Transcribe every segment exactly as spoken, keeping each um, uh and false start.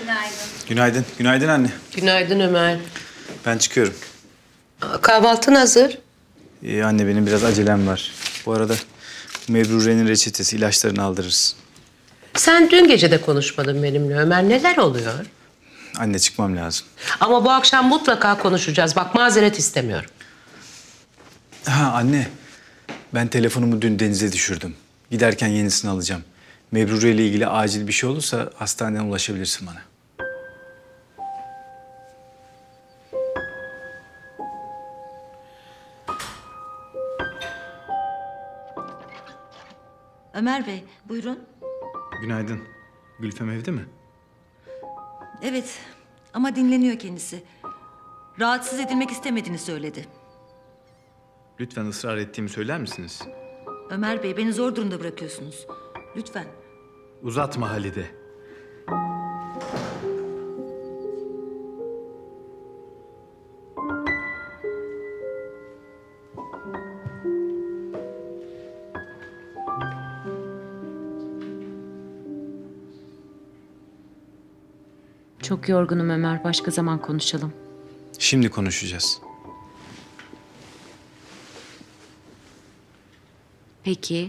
Günaydın. Günaydın. Günaydın anne. Günaydın Ömer. Ben çıkıyorum. Aa, kahvaltın hazır. Ee, anne benim biraz acelem var. Bu arada Mebrure'nin reçetesi, ilaçlarını aldırırız. Sen dün gece de konuşmadın benimle Ömer. Neler oluyor? Anne çıkmam lazım. Ama bu akşam mutlaka konuşacağız. Bak mazeret istemiyorum. Ha anne. Ben telefonumu dün denize düşürdüm. Giderken yenisini alacağım. Mebrure ile ilgili acil bir şey olursa hastaneden ulaşabilirsin bana. Ömer Bey, buyurun. Günaydın. Gülfem evde mi? Evet, ama dinleniyor kendisi. Rahatsız edilmek istemediğini söyledi. Lütfen ısrar ettiğimi söyler misiniz? Ömer Bey, beni zor durumda bırakıyorsunuz. Lütfen. Uzatma Halide. Çok yorgunum Ömer. Başka zaman konuşalım. Şimdi konuşacağız. Peki.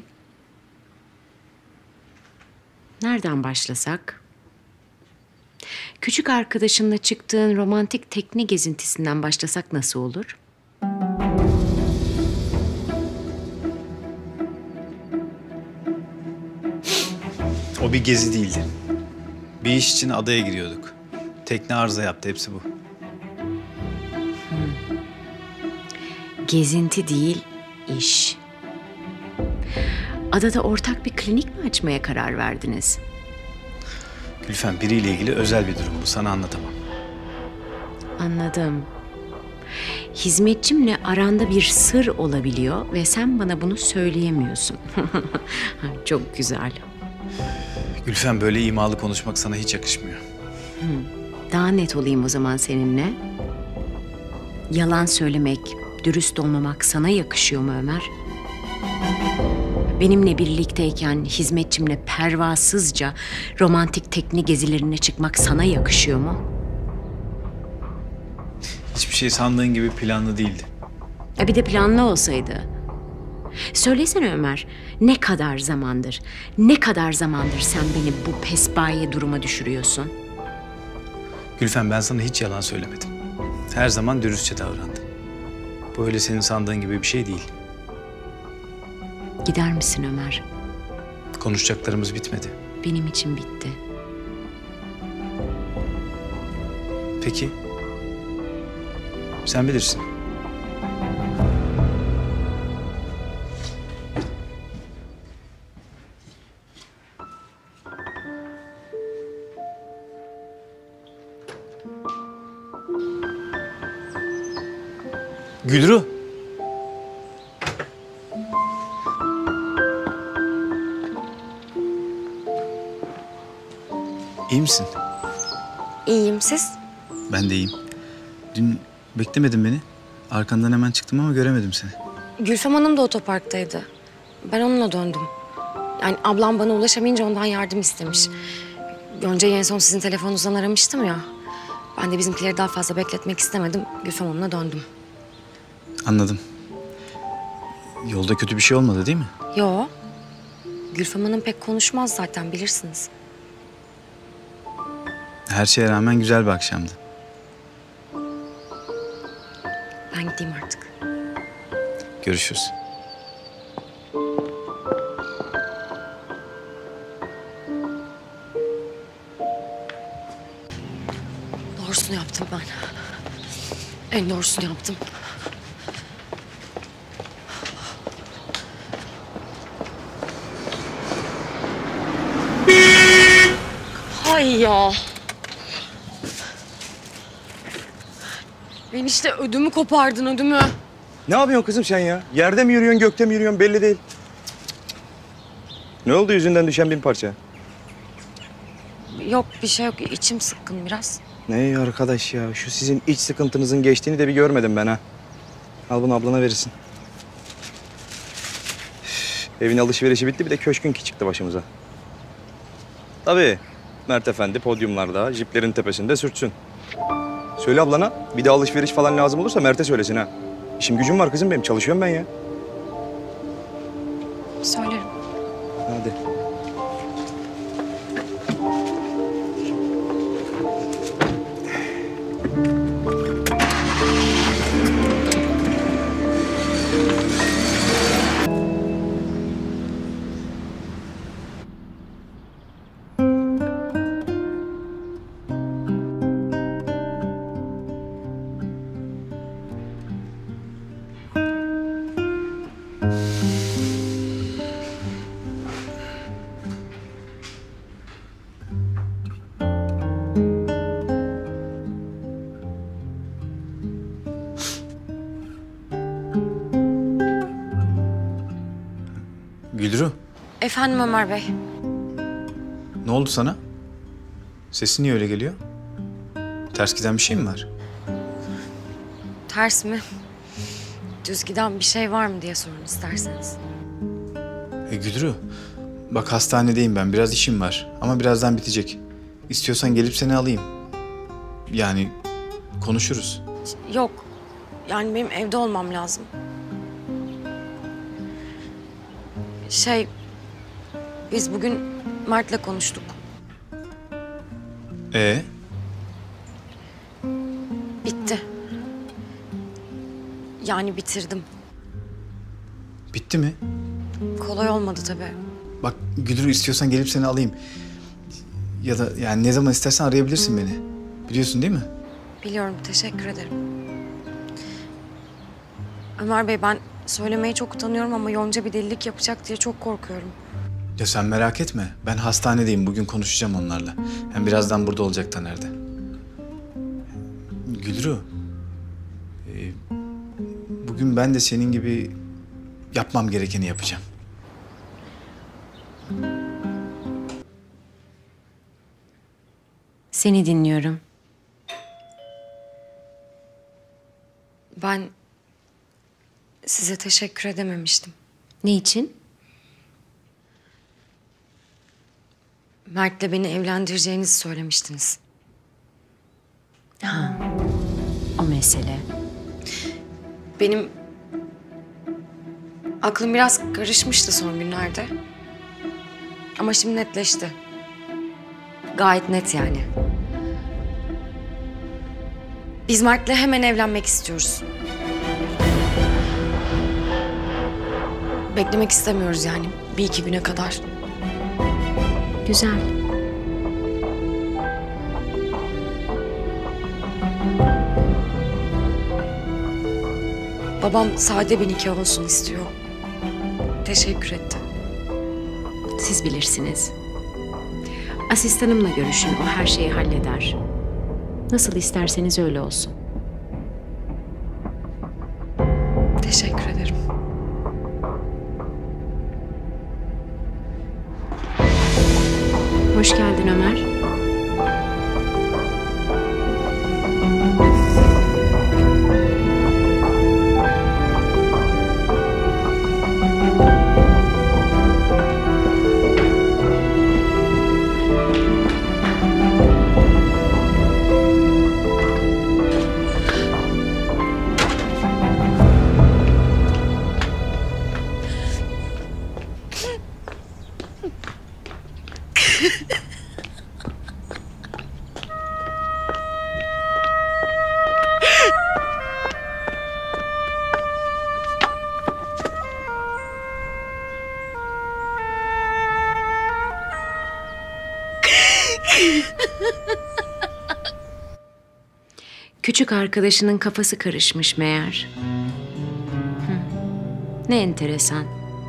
Nereden başlasak? Küçük arkadaşınla çıktığın romantik tekne gezintisinden başlasak nasıl olur? O bir gezi değildi. Bir iş için adaya giriyorduk. Tekne arıza yaptı, hepsi bu. Gezinti değil, iş. Adada ortak bir klinik mi açmaya karar verdiniz? Gülfem, biriyle ilgili özel bir durum bu. Sana anlatamam. Anladım. Hizmetçimle aranda bir sır olabiliyor ve sen bana bunu söyleyemiyorsun. Çok güzel. Gülfem, böyle imalı konuşmak sana hiç yakışmıyor. Daha net olayım o zaman seninle. Yalan söylemek, dürüst olmamak sana yakışıyor mu Ömer? Benimle birlikteyken hizmetçimle pervasızca romantik tekne gezilerine çıkmak sana yakışıyor mu? Hiçbir şey sandığın gibi planlı değildi. Ya bir de planlı olsaydı. Söylesene Ömer, ne kadar zamandır, ne kadar zamandır sen beni bu pespaye duruma düşürüyorsun? Gülfem, ben sana hiç yalan söylemedim. Her zaman dürüstçe davrandım. Bu öyle senin sandığın gibi bir şey değil. Gider misin Ömer? Konuşacaklarımız bitmedi. Benim için bitti. Peki. Sen bilirsin. Gülru. İyi misin? İyiyim, siz? Ben de iyiyim. Dün beklemedin beni. Arkandan hemen çıktım ama göremedim seni. Gülfem Hanım da otoparktaydı. Ben onunla döndüm. Yani ablam bana ulaşamayınca ondan yardım istemiş. Gonca'yı en son sizin telefonunuzdan aramıştım ya. Ben de bizimkileri daha fazla bekletmek istemedim. Gülfem Hanım'la döndüm. Anladım. Yolda kötü bir şey olmadı değil mi? Yo. Gülfem Hanım pek konuşmaz zaten, bilirsiniz. Her şeye rağmen güzel bir akşamdı. Ben gideyim artık. Görüşürüz. Doğrusunu yaptım ben. En doğrusunu yaptım. Hay ya. Ben işte ödümü kopardın, ödümü. Ne yapıyorsun kızım sen ya? Yerde mi yürüyorsun, gökte mi yürüyorsun belli değil. Ne oldu yüzünden düşen bin parça? Yok bir şey yok, içim sıkkın biraz. Ne arkadaş ya, şu sizin iç sıkıntınızın geçtiğini de bir görmedim ben ha. Al bunu ablana verirsin. Üf, evin alışverişi bitti, bir de köşkünki çıktı başımıza. Tabii. Mert Efendi podyumlarda, jiplerin tepesinde sürtsün. Söyle ablana, bir de alışveriş falan lazım olursa Mert'e söylesin ha. İşim gücüm var kızım benim, çalışıyorum ben ya. Söylerim. Hadi. Gülru, Efendim Ömer Bey. ne oldu sana? Sesin niye öyle geliyor? Ters giden bir şey mi var? Ters mi? Düz giden bir şey var mı diye sorun isterseniz. E Gülru, bak hastanedeyim ben. Biraz işim var ama birazdan bitecek. İstiyorsan gelip seni alayım. Yani konuşuruz. Yok. Yani benim evde olmam lazım. Şey, biz bugün Mert'le konuştuk. Ee, Bitti. Yani bitirdim. bitti mi? Kolay olmadı tabii. Bak Gülru, istiyorsan gelip seni alayım. Ya da yani ne zaman istersen arayabilirsin beni. Biliyorsun değil mi? Biliyorum, teşekkür ederim. Ömer Bey, ben söylemeye çok utanıyorum ama Yonca bir delilik yapacak diye çok korkuyorum. Ya sen merak etme. Ben hastanedeyim. Bugün konuşacağım onlarla. Hem birazdan burada olacak Taner'de. Gülru. e, bugün ben de senin gibi yapmam gerekeni yapacağım. Seni dinliyorum. Ben size teşekkür edememiştim. Ne için? Mert'le beni evlendireceğinizi söylemiştiniz. O mesele. Benim aklım biraz karışmıştı son günlerde. Ama şimdi netleşti. Gayet net yani. Biz Mert'le hemen evlenmek istiyoruz. Beklemek istemiyoruz yani bir iki güne kadar. Güzel. Babam sade bir nikah olsun istiyor. Teşekkür etti. Siz bilirsiniz. Asistanımla görüşün. O her şeyi halleder. Nasıl isterseniz öyle olsun. Teşekkür ederim. Hoş geldin Ömer. Küçük arkadaşının kafası karışmış meğer. Hı. Ne enteresan.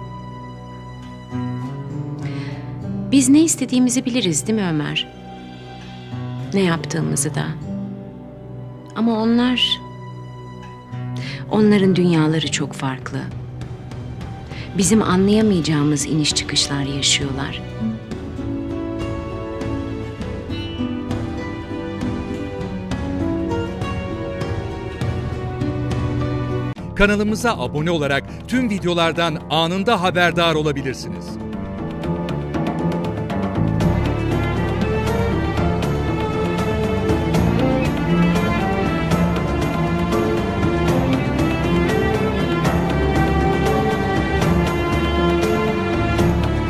Biz ne istediğimizi biliriz değil mi Ömer? Ne yaptığımızı da. Ama onlar... Onların dünyaları çok farklı. Bizim anlayamayacağımız iniş çıkışlar yaşıyorlar. Kanalımıza abone olarak tüm videolardan anında haberdar olabilirsiniz.